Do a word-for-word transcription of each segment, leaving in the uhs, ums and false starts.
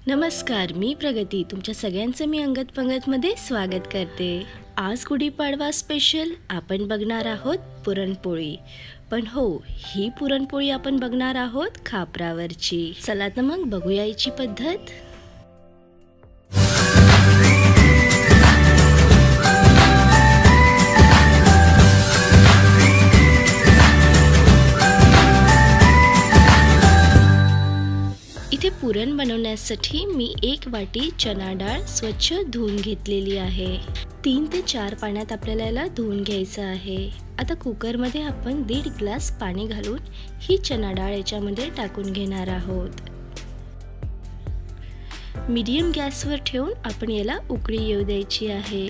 नमस्कार, मी प्रगती. तुमच्या सगळ्यांचं मी अंगत पंगतमध्ये स्वागत करते. आज गुढीपाडवा स्पेशल आपण बघणार आहोत पुरणपोळी. पण हो, ही पुरणपोळी आपण बघणार आहोत खापरावरची. चला तर मग बघूया याची पद्धत. इथे पुरण बनवण्यासाठी मी एक वाटी चना डाळ स्वच्छ धुवून घेतलेली आहे. तीन ते चार पाण्यात आपल्याला याला धुवून घ्यायचं आहे. आता कुकरमध्ये आपण दीड ग्लास पाणी घालून ही चना डाळ याच्यामध्ये टाकून घेणार आहोत. मीडियम गॅसवर ठेवून आपण याला उकळी येऊ द्यायची आहे.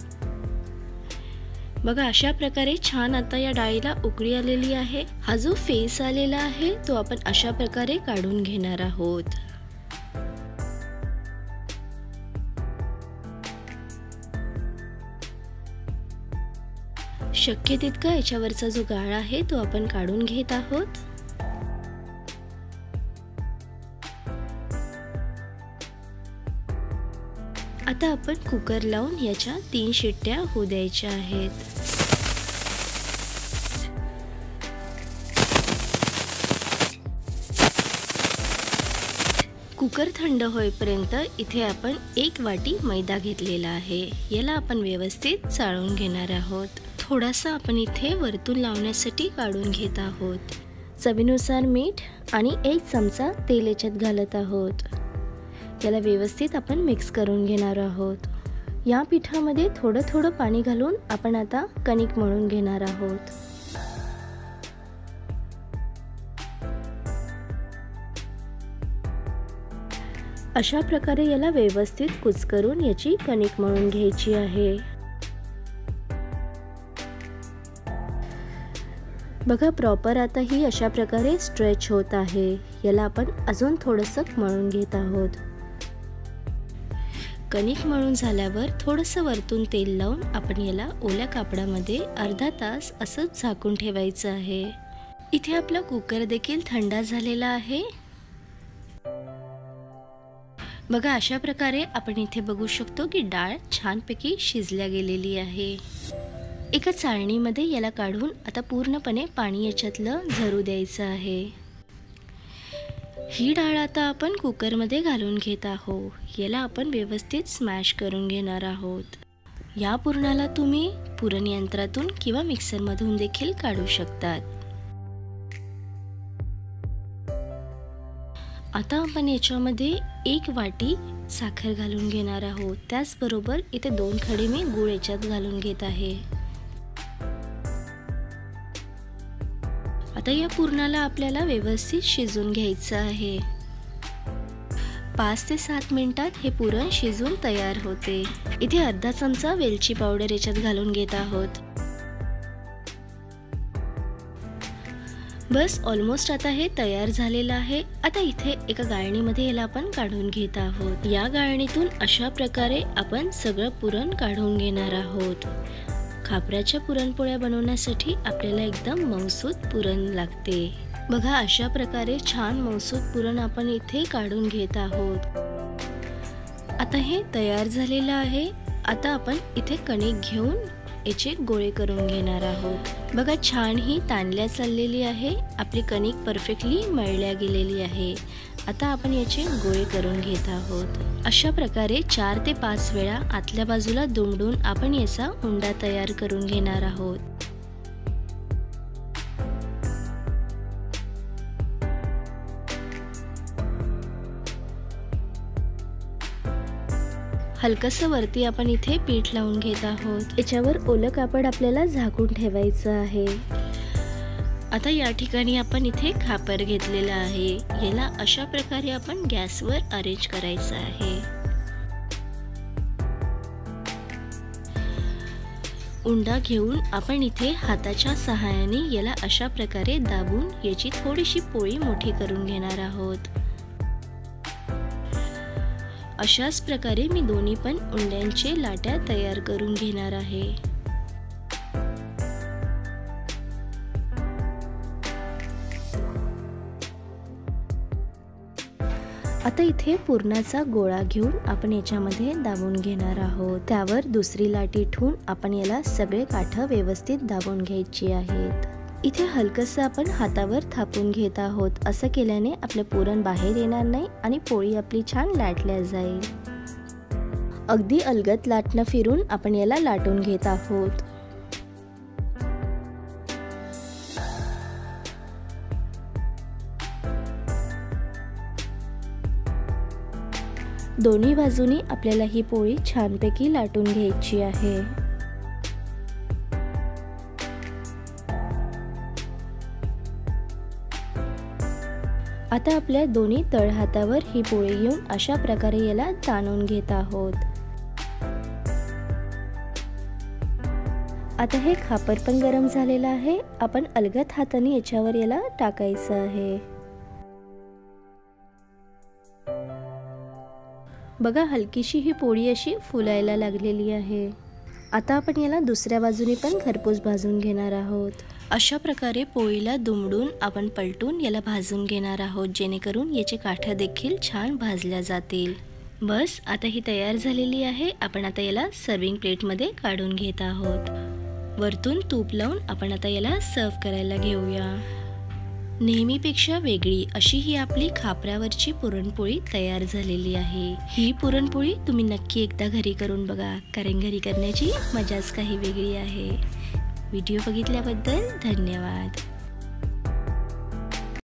बघा, अशा प्रकारे छान आता या डाळीला उकळी आलेली आहे. हा जो फेस आलेला आहे तो आपण अशा प्रकारे काढून घेणार आहोत. शक्य तितका याच्यावरचा जो गाळ आहे तो आपण काढून घेत आहोत. आता आपण कुकर लावून याच्या तीन शिट्ट्या होऊ द्यायच्या आहेत. कुकर थंड होईपर्यंत इथे आपण एक वाटी मैदा घेतलेला आहे. याला आपण व्यवस्थित चाळून घेणार आहोत. थोडासा आपण इथे वरतून लावण्यासाठी काढून घेत आहोत. चवीनुसार मीठ आणि एक चमचा तेल याच्यात घालत आहोत. याला व्यवस्थित आपण मिक्स करून घेणार आहोत. या पिठामध्ये थोडं थोडं पाणी घालून आपण आता कणिक मळून घेणार आहोत. अशा प्रकारे याला व्यवस्थित कुस्करून याची कणिक मळून घ्यायची आहे. बघा, प्रॉपर आता ही अशा प्रकारे स्ट्रेच होत आहे. याला आपण अजून थोडंसं मळून घेत आहोत. कणिक मळून झाल्यावर थोडंसं वरतून तेल लावून आपण याला ओल्या कापडामध्ये अर्धा तास असंच झाकून ठेवायचं आहे. इथे आपला कुकर देखील थंड झालेला आहे. बघा, अशा प्रकारे आपण इथे बघू शकतो की डाळ छानपैकी शिजल्या गेलेली आहे. एका चाळणीमध्ये याला काढून आता पूर्णपणे पाणी याच्यातलं झरू द्यायचं आहे. ही डाळ आता आपण कुकरमध्ये घालून घेत आहोत. याला आपण व्यवस्थित स्मॅश करून घेणार आहोत. या पुरणाला तुम्ही पुरण यंत्रातून किंवा मिक्सरमधून देखील काढू शकतात. आता आपण याच्यामध्ये एक वाटी साखर घालून घेणार आहोत. त्याचबरोबर इथे दोन खडे मी गूळ याच्यात घालून घेत आहे. आता या पुरणाला आपल्याला व्यवस्थित शिजवून घ्यायचं आहे. पाच ते सात मिनिटात हे पुरण शिजून तयार होते. इथे अर्धा चमचा वेलची पावडर याच्यात घालून घेत आहोत. बस, ऑलमोस्ट आता हे तयार झालेलं आहे. आता इथे एका गाळणीमध्ये याला आपण काढून घेत आहोत. या गाळणीतून अशा प्रकारे आपण सगळं पुरण काढून घेणार आहोत. खापराच्या पुरणपोळ्या बनवण्यासाठी आपल्याला एकदम मऊसूत पुरण लागते. बघा, अशा प्रकारे छान मऊसूत पुरण आपण इथे काढून घेत आहोत. आता हे तयार झालेलं आहे. आता आपण इथे कणिक घेऊन याचे गोळे करून घेणार आहोत. बघा, छान ही ताणल्या चाललेली आहे. आपली कणिक परफेक्टली मळल्या गेलेली आहे. आता आपण याचे गोळे करून घेत आहोत. अशा प्रकारे चार ते पाच वेळा आतल्या बाजूला दुमडून आपण याचा उंडा तयार करून घेणार आहोत. हलकसं वरती आपण इथे पीठ लावून घेत आहोत. याच्यावर ओलं कापड आपल्याला झाकून ठेवायचं आहे. आता या ठिकाणी आपण इथे खापर घेतलेला आहे. याला अशा प्रकारे आपण गॅसवर अरेंज करायचं आहे. उंडा घेऊन आपण इथे हाताच्या सहाय्याने याला अशा प्रकारे दाबून याची थोडीशी पोळी मोठी करून घेणार आहोत. अशाच प्रकारे मी दोन्ही पण उंड्यांचे लाट्या तयार करून घेणार आहे. आता आता इथे पुरणाचा गोळा घेऊन आपण याच्यामध्ये दाबून घेणार आहोत. त्यावर दुसरी लाटी ठेवून आपण याला सगळे काठ व्यवस्थित दाबून घ्यायची आहेत. इथे हलकसं आपण हातावर थापून घेत आहोत. असं केल्याने आपलं पुरण बाहेर येणार नाही आणि पोळी आपली छान लाटल्या जाईल. अगदी अलगद लाटणं फिरून आपण याला लाटून घेत आहोत. दोन्ही बाजूनी आपल्याला ही पोळी छानपैकी लाटून घ्यायची आहे. आता आपल्या दोन्ही तळहातावर ही पोळी घेऊन अशा प्रकारे याला ताणून घेत आहोत. आता हे खापर पण गरम झालेलं आहे. आपण अलगद हाताने याच्यावर याला टाकायचं आहे. बघा, हलकीशी ही पोळी अशी फुलायला लागलेली आहे. आता आपण याला दुसऱ्या बाजूने पण खरपूस भाजून घेणार आहोत. अशा प्रकारे पोळीला दुमडून आपण पलटून याला भाजून घेणार आहोत, जेणेकरून याचे काठ देखील छान भाजल्या जातील. बस, आता ही तयार झालेली आहे. आपण आता याला सर्विंग प्लेटमध्ये काढून घेत आहोत. वरतून तूप लावून आपण आता याला सर्व करायला घेऊया. नेहमीपेक्षा वेगळी अशी ही आपली खापरावरची पुरणपोळी तयार झालेली आहे. ही पुरणपोळी तुम्ही नक्की एकदा घरी करून बघा, कारण घरी करण्याची मजाच काही वेगळी आहे. व्हिडिओ बघितल्याबद्दल धन्यवाद.